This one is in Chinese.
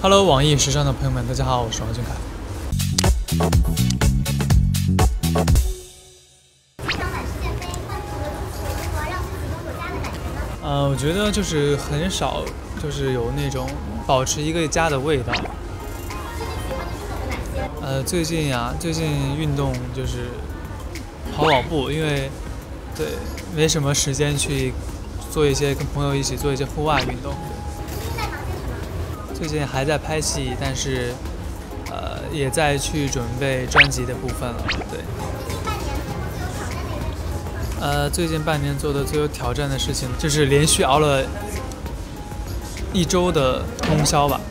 Hello， 网易时尚的朋友们，大家好，我是王俊凯。我觉得就是很少，就是有那种保持一个家的味道。最近运动就是跑步，因为对没什么时间去做一些跟朋友一起做一些户外运动。最近还在拍戏，但是也在去准备专辑的部分了。对。最近半年做的最有挑战的事情，就是连续熬了1周的通宵吧。